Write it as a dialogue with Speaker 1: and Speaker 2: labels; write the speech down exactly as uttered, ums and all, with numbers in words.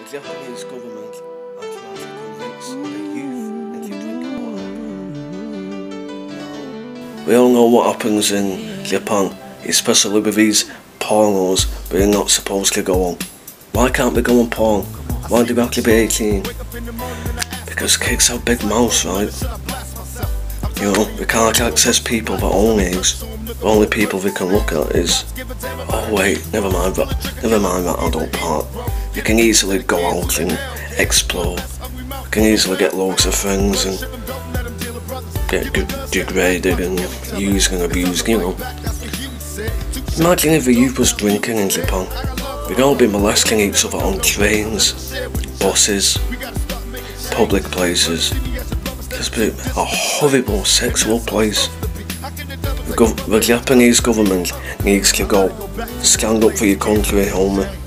Speaker 1: Japanese government are trying to convince the youth into drinking water. We all know what happens in Japan, especially with these pornos being not supposed to go on. Why can't we go on porn? Why do we have to be eighteen? Because kids have big mouths, right? You know, we can't access people of our own age. The only people we can look at is... Oh wait, never mind that, never mind that adult part. You can easily go out and explore. You can easily get loads of friends and get degraded and used and abused, you know. Imagine if the youth was drinking in Japan. We'd all be molesting each other on trains, buses, public places. Just be a horrible sexual place. The, gov the Japanese government needs to go. Stand up for your country, homie.